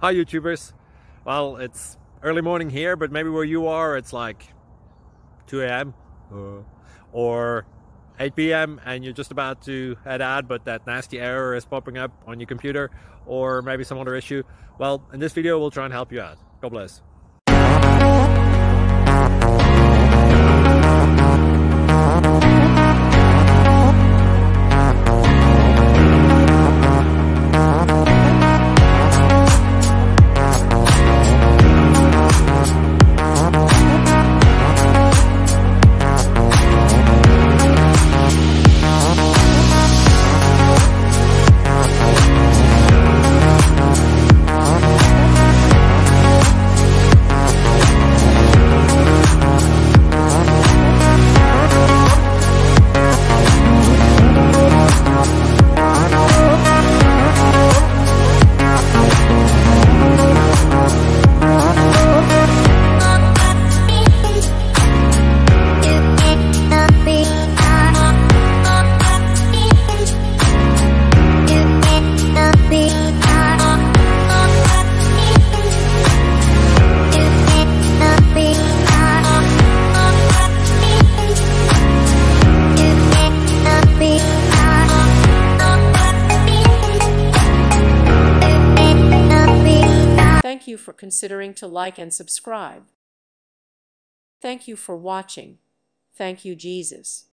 Hi YouTubers. Well, it's early morning here, but maybe where you are it's like 2 a.m. or 8 p.m. and you're just about to head out, but that nasty error is popping up on your computer, or maybe some other issue. Well, in this video we'll try and help you out. God bless. Thank you for considering to like and subscribe. Thank you for watching. Thank you, Jesus.